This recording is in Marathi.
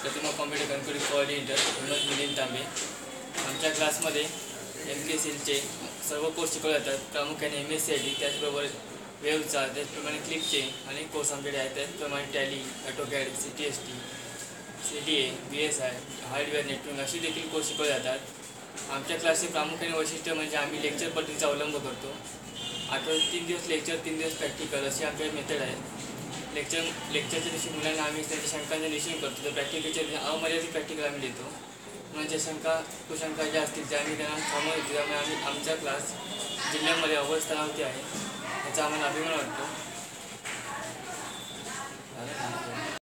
प्रतिमा कॉम्प्युटर कन्क्युरी कोऑर्डिनेटर हिम्मत मिलिंद तांबे। आमच्या क्लासमध्ये MPSCचे सर्व कोर्स शिकवले जातात, प्रामुख्याने MSc त्याचबरोबर वेवचा, त्याचप्रमाणे क्लिकचे अनेक कोर्स आमच्याकडे आहेत। त्याचप्रमाणे Tally, AutoCAD, CTST, CDA, BSI, hardware network असे देखील कोर्स शिकवले जातात। आमच्या क्लासचे प्रामुख्याने वैशिष्ट्य म्हणजे आम्ही लेक्चर पद्धतीचा अवलंब करतो। आठवड्यात 3 दिवस लेक्चर, 3 दिवस प्रॅक्टिकल अशी आमच्या मेथड आहे। लेक्चरच्या दिवशी मुलांना आम्ही त्यांच्या शंकांचं निश्चित करतो, तर प्रॅक्टिकलच्या दिवशी अमर्यादित प्रॅक्टिकल आम्ही देतो। मुलांच्या शंका कुशंका ज्या असतील त्या आम्ही त्यांना थांबवतो। त्यामुळे आमचा क्लास जिल्ह्यामध्ये अव्वल स्थानावरती आहे, याचा आम्हाला अभिमान वाटतो।